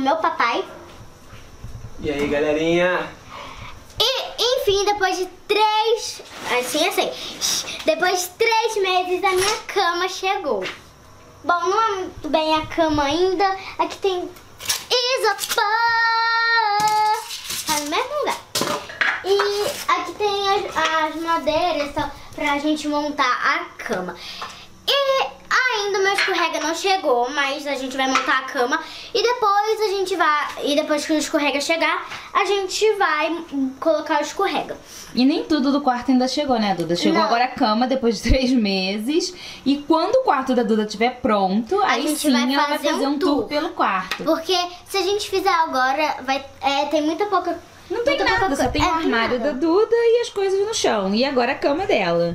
meu papai. E aí, galerinha? E, enfim, depois de 3... Depois de 3 meses, a minha cama chegou. Bom, não é muito bem a cama ainda. Aqui tem isopor. Tá no mesmo lugar. E aqui tem as madeiras pra gente montar a cama. E ainda o meu escorrega não chegou, mas a gente vai montar a cama. E depois a gente vai... E depois que o escorrega chegar, a gente vai colocar o escorrega. E nem tudo do quarto ainda chegou, né, Duda? Chegou Não. agora a cama depois de 3 meses. E quando o quarto da Duda estiver pronto, aí gente sim vai ela vai fazer fazer um um tour tour. pelo quarto. Porque se a gente fizer agora, tem muita pouca... Não tem muita pouca nada, só coisa. tem o armário da nada. Duda e as coisas no chão. E agora a cama dela.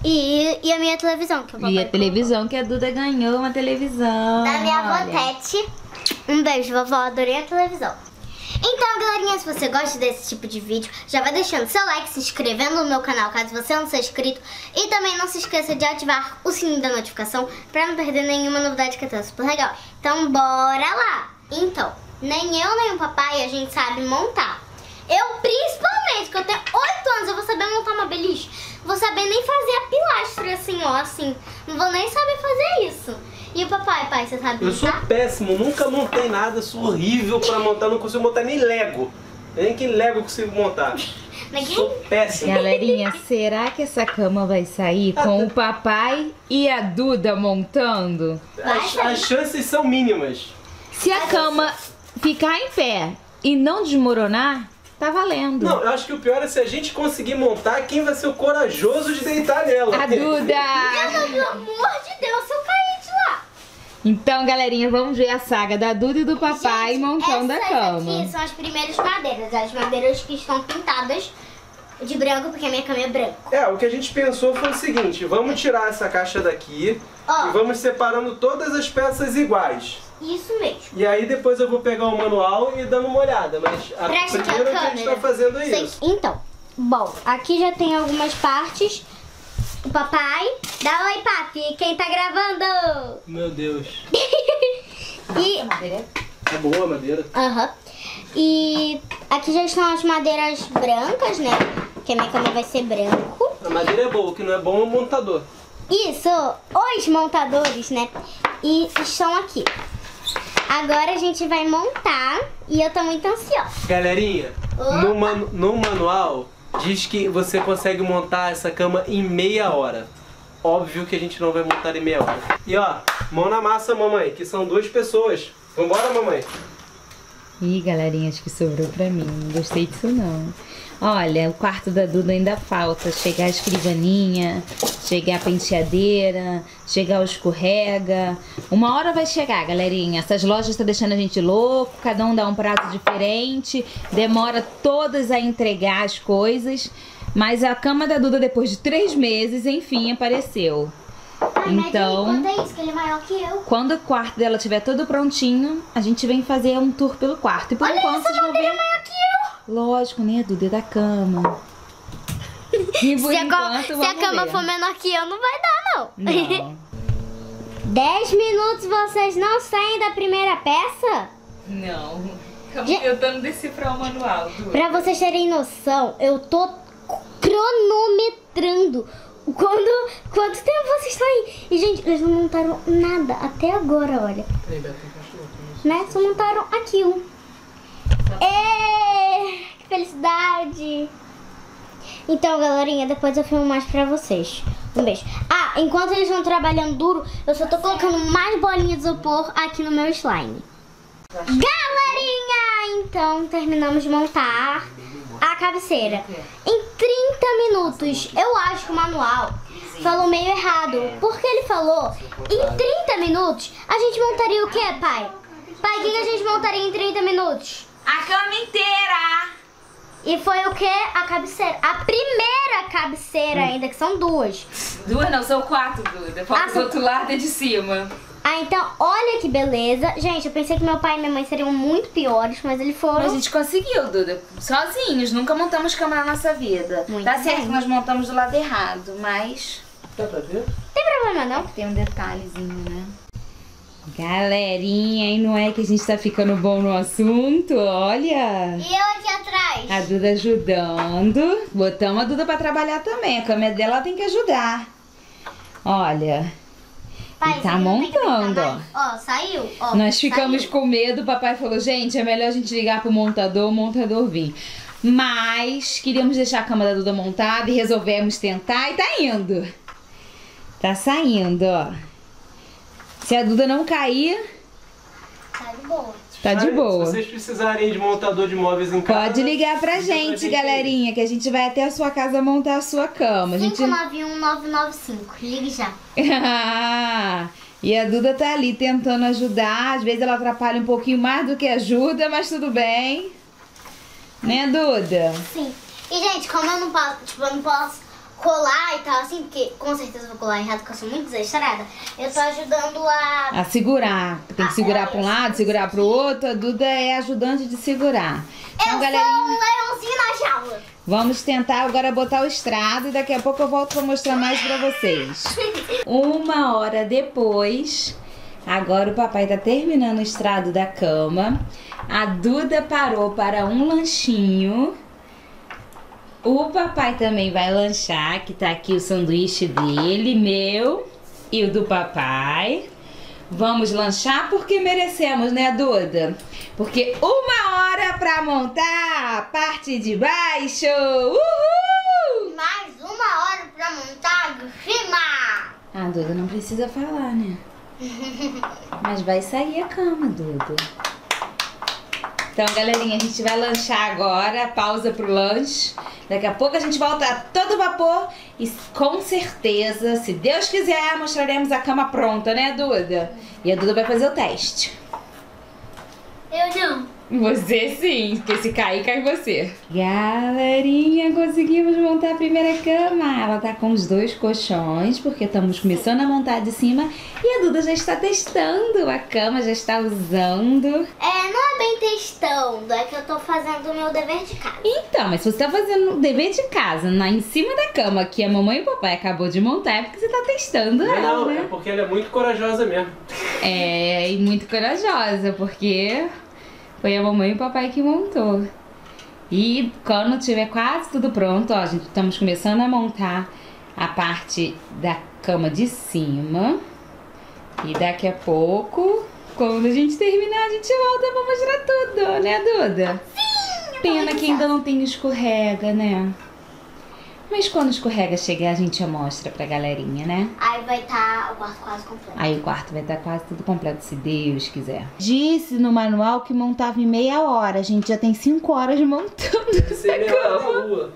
E a minha televisão, que o papai E a televisão que a Duda ganhou, uma televisão. da minha avó olha. Tete. Um beijo, vovó, adorei a televisão. Então, galerinha, se você gosta desse tipo de vídeo, já vai deixando seu like, se inscrevendo no meu canal, caso você não seja inscrito. E também não se esqueça de ativar o sininho da notificação pra não perder nenhuma novidade que tá super legal. Então, bora lá! Então, nem eu nem o papai a gente sabe montar. Eu, principalmente, que eu tenho 8 anos, eu vou saber montar uma beliche. Vou saber nem fazer a pilastra assim, ó, assim. Não vou nem saber fazer isso. E o papai, pai, você sabe Eu sou montar? péssimo, nunca montei nada, sou horrível pra montar, não consigo montar nem Lego. Nem que Lego eu consigo montar. Sou péssimo. Galerinha, será que essa cama vai sair com o papai e a Duda montando? As chances são mínimas. Se a cama ficar em pé e não desmoronar, tá valendo. Não, eu acho que o pior é se a gente conseguir montar, quem vai ser o corajoso de deitar nela. A Duda! Pelo amor de Deus, se eu cair de lá. Então, galerinha, vamos ver a saga da Duda e do papai Gente, montando a essas cama. aqui são as primeiras madeiras. As madeiras que estão pintadas de branco, porque a minha cama é branca. O que a gente pensou foi o seguinte, vamos tirar essa caixa daqui Ó. e vamos separando todas as peças iguais. Isso mesmo. E aí depois eu vou pegar o manual e dando uma olhada, mas Presta aqui a primeiro que a gente câmera. tá fazendo é Sei- isso. Então, bom, aqui já tem algumas partes. O papai, dá oi, papi, quem tá gravando? Meu Deus. E, É boa a madeira. aham. E aqui já estão as madeiras brancas, né? Que a minha cama vai ser branco. A madeira é boa, o que não é bom é o montador. Isso, os montadores, né? E estão aqui. Agora a gente vai montar e eu tô muito ansiosa. Galerinha, Opa. no manual diz que você consegue montar essa cama em meia hora. Óbvio que a gente não vai montar em meia hora. E ó, mão na massa, mamãe, que são 2 pessoas. Vambora, mamãe. Ih, galerinha, acho que sobrou pra mim. Não gostei disso, não. Olha, o quarto da Duda ainda falta. Chegar a escrivaninha, chegar a penteadeira, chegar o escorrega. Uma hora vai chegar, galerinha. Essas lojas estão deixando a gente louco. Cada um dá um prato diferente. Demora todas a entregar as coisas. Mas a cama da Duda, depois de 3 meses, enfim, apareceu. Ai, Então, mas aí, quanto é isso? Que ele é maior que eu. quando o quarto dela estiver todo prontinho, a gente vem fazer um tour pelo quarto. E por Olha enquanto essa vocês vão madeira ver... maior que eu. Lógico, né, Duda? É da cama. E por Se a enquanto, vamos cama ver. for menor que eu, não vai dar, não. Não. 10 minutos vocês não saem da primeira peça? Não. Estamos Gente- tentando decifrar o manual, Duda. Pra vocês terem noção, eu tô cronometrando quanto tempo vocês estão aí. E, gente, eles não montaram nada até agora, olha. Né? Só montaram aquilo. Que felicidade! Então, galerinha, depois eu filmo mais pra vocês. Um beijo. Ah, enquanto eles vão trabalhando duro, eu só tô colocando mais bolinhas de isopor aqui no meu slime. Galerinha, então terminamos de montar a cabeceira. Em 30 minutos, eu acho que o manual falou meio errado. Porque ele falou, em 30 minutos, a gente montaria o quê, pai? Pai, o que a gente montaria em 30 minutos? A cama inteira! E foi o quê? A cabeceira. A primeira cabeceira ainda, que são 2. 2 não, são 4, Duda. Falta Ah, do são- outro lado e de cima. Ah, então, olha que beleza. Gente, eu pensei que meu pai e minha mãe seriam muito piores, mas eles foram... Mas a gente conseguiu, Duda. Sozinhos, nunca montamos cama na nossa vida. Muito Tá certo bem. que nós montamos do lado errado, mas Dá pra ver? Não tem problema, não. tem um detalhezinho, né? Galerinha, e não é que a gente tá ficando bom no assunto? Olha! E eu aqui atrás? A Duda ajudando. Botamos a Duda pra trabalhar também. A cama dela ela tem que ajudar. Olha. Pai, E tá montando, ó. Ó, saiu. Ó, Nós ficamos saiu. com medo. O papai falou, gente, é melhor a gente ligar pro montador, o montador vir. Mas queríamos deixar a cama da Duda montada e resolvemos tentar e tá indo. Tá saindo, ó. Se a Duda não cair, Tá de boa. tá de boa. Se vocês precisarem de montador de móveis em casa... Pode ligar pra gente, aí. galerinha, que a gente vai até a sua casa montar a sua cama. A gente... 591-995. Ligue já. E a Duda tá ali tentando ajudar. Às vezes ela atrapalha um pouquinho mais do que ajuda, mas tudo bem. Né, Duda? Sim. E, gente, como eu não posso, eu não posso colar e tal, assim, porque com certeza eu vou colar errado, porque eu sou muito desastrada, eu tô ajudando A segurar. Tem que segurar pra um lado, segurar pro outro. A Duda é ajudante de segurar. Então, Eu galerinha, sou um leãozinho na jaula. vamos tentar agora botar o estrado e daqui a pouco eu volto pra mostrar mais pra vocês. 1 hora depois, agora o papai tá terminando o estrado da cama. A Duda parou para um lanchinho. O papai também vai lanchar, que tá aqui o sanduíche dele, meu e o do papai. Vamos lanchar porque merecemos, né, Duda? Porque 1 hora pra montar a parte de baixo. Uhul! Mais 1 hora pra montar de cima. Ah, Duda, não precisa falar, né? Mas vai sair a cama, Duda. Então, galerinha, a gente vai lanchar agora, pausa pro lanche. Daqui a pouco a gente volta a todo vapor e com certeza, se Deus quiser, mostraremos a cama pronta, né, Duda? E a Duda vai fazer o teste. Eu não. Você sim, porque se cair, cai você. Galerinha, conseguimos montar a primeira cama. Ela tá com os 2 colchões, porque estamos começando a montar de cima. E a Duda já está testando a cama, já está usando. Não é bem testando, é que eu tô fazendo o meu dever de casa. Então, mas se você tá fazendo o dever de casa em cima da cama que a mamãe e o papai acabou de montar, é porque você tá testando ela, Não, né? é porque ela é muito corajosa mesmo. É, e muito corajosa, porque foi a mamãe e o papai que montou. E quando tiver quase tudo pronto, ó, gente, estamos começando a montar a parte da cama de cima. E daqui a pouco, quando a gente terminar, a gente volta pra mostrar tudo, né, Duda? Sim! Pena que ainda não tem escorrega, né? Mas quando escorrega chegar, a gente já mostra pra galerinha, né? Aí vai estar o quarto quase completo. Aí o quarto vai estar quase tudo completo, se Deus quiser. Disse no manual que montava em meia hora. A gente já tem 5 horas montando Deve ser essa meia hora na cama. rua.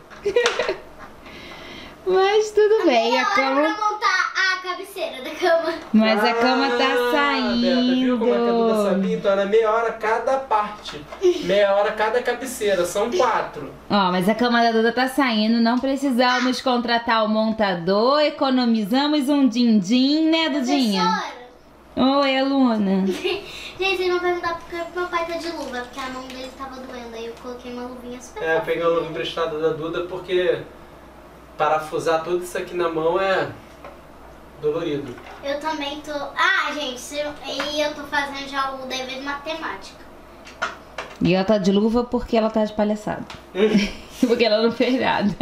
Mas tudo bem, Meia a hora cama... pra montar a cabeceira da cama. Mas a cama tá Beta, viu como é que a Duda saindo. sabia? Então era meia hora cada parte. Meia hora cada cabeceira, são 4. Ó, mas a cama da Duda tá saindo. Não precisamos contratar o montador. Economizamos um din-din, né, Dudinha? Professora. Oi, aluna. Gente, vocês vão perguntar porque meu pai tá de luva, porque a mão dele tava doendo. Aí eu coloquei uma luvinha super. É, eu peguei a luva emprestada da Duda porque parafusar tudo isso aqui na mão é dolorido. Eu também tô. Ah, gente, e eu tô fazendo já o dever de matemática. E ela tá de luva porque ela tá de palhaçada. Porque ela não fez nada.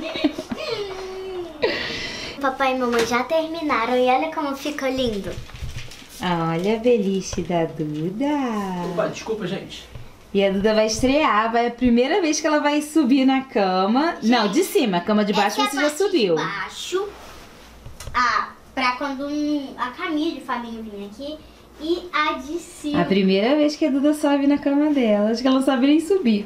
Papai e mamãe já terminaram e olha como ficou lindo. Olha a beliche da Duda. Opa, desculpa, gente. E a Duda vai estrear, vai a primeira vez que ela vai subir na cama. Não, de cima, a cama de baixo Essa você é a já parte subiu. De baixo, pra quando a Camila e o Fabinho virem aqui. E a de cima. A primeira vez que a Duda sobe na cama dela. Acho que ela não sabe nem subir.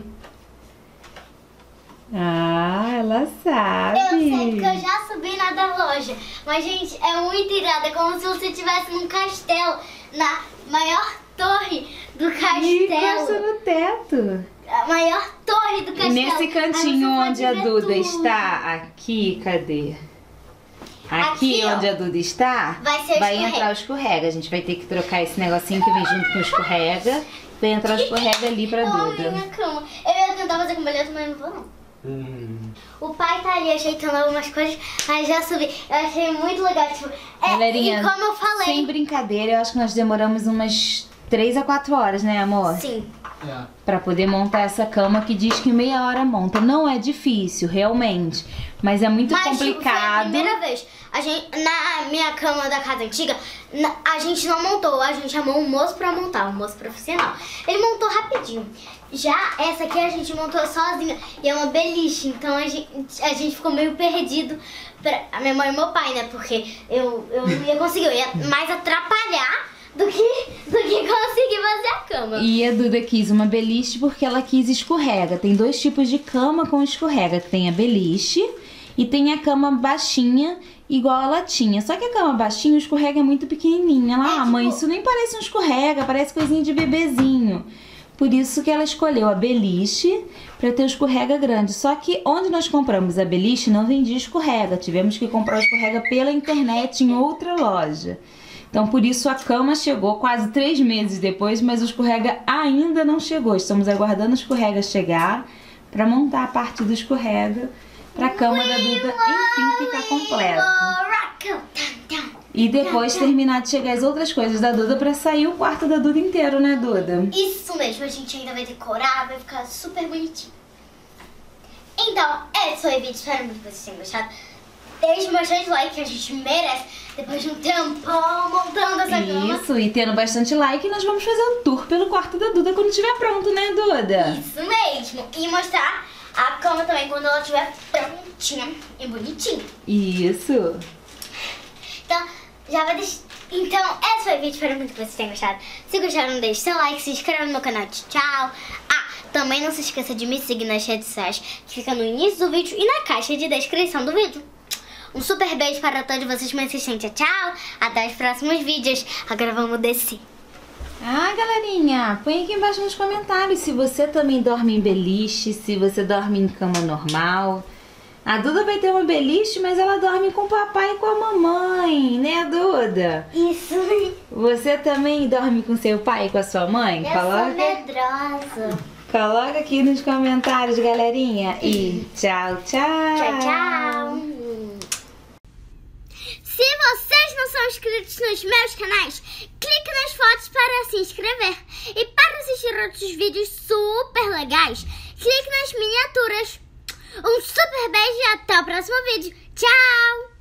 Ah, ela sabe. Eu sei que eu já subi na da loja. Mas, gente, é muito irado. É como se você estivesse num castelo. Na maior torre do E encosta castelo. no teto. A maior torre do E castelo. nesse cantinho Aí você onde a pode ver Duda tudo. está, aqui, cadê? Aqui, Aqui ó. onde a Duda está, Vai ser o escorrega. entrar o escorrega. A gente vai ter que trocar esse negocinho que vem junto com o escorrega. Vai entrar o escorrega ali pra Ai, Duda. minha cama. Eu ia tentar fazer com beleza, mas não vou não. O pai tá ali ajeitando algumas coisas, aí já subi. Eu achei muito legal, tipo... Galerinha, e como eu falei... sem brincadeira, eu acho que nós demoramos umas 3 a 4 horas, né, amor? Sim. Pra poder montar essa cama que diz que meia hora monta. Não é difícil, realmente. Mas é muito complicado. Tipo, foi a primeira vez. Na minha cama da casa antiga, a gente não montou. A gente chamou um moço pra montar, um moço profissional. Ele montou rapidinho. Já essa aqui a gente montou sozinha. E é uma beliche, então a gente ficou meio perdido. A minha mãe e meu pai, né? Porque eu não ia conseguir, eu ia mais atrapalhar do que conseguir fazer a cama. E a Duda quis uma beliche porque ela quis escorrega. Tem 2 tipos de cama com escorrega. Tem a beliche e tem a cama baixinha, igual ela tinha. Só que a cama baixinha, o escorrega é muito pequenininha. Ela, mãe, isso nem parece um escorrega, parece coisinha de bebezinho. Por isso que ela escolheu a beliche para ter o escorrega grande. Só que onde nós compramos a beliche não vendia escorrega. Tivemos que comprar o escorrega pela internet em outra loja. Então, por isso, a cama chegou quase 3 meses depois, mas o escorrega ainda não chegou. Estamos aguardando o escorrega chegar para montar a parte do escorrega para a cama da Duda, enfim, ficar completa. E depois terminar de chegar as outras coisas da Duda para sair o quarto da Duda inteiro, né, Duda? Isso mesmo, a gente ainda vai decorar, vai ficar super bonitinho. Então, esse foi o vídeo, espero muito que vocês tenham gostado. Deixe bastante like que a gente merece. Depois de um tempão montando essa cama. Isso, e tendo bastante like, nós vamos fazer o tour pelo quarto da Duda quando estiver pronto, né, Duda? Isso mesmo. E mostrar a cama também quando ela estiver prontinha e bonitinha. Isso. Então, já vai deixar... Então, esse foi o vídeo. Espero muito que vocês tenham gostado. Se gostaram, deixe seu like, se inscreva no meu canal. Tchau. Também não se esqueça de me seguir nas redes sociais, que fica no início do vídeo e na caixa de descrição do vídeo. Um super beijo para todos vocês, minha assistente. Tchau! Até os próximos vídeos. Agora vamos descer. Galerinha, põe aqui embaixo nos comentários se você também dorme em beliche, se você dorme em cama normal. A Duda vai ter uma beliche, mas ela dorme com o papai e com a mamãe, né, Duda? Isso. Você também dorme com seu pai e com a sua mãe? Eu sou medrosa. Coloca aqui nos comentários, galerinha. E tchau, tchau. Tchau, tchau. Se vocês não são inscritos nos meus canais, clique nas fotos para se inscrever. E para assistir outros vídeos super legais, clique nas miniaturas. Um super beijo e até o próximo vídeo. Tchau!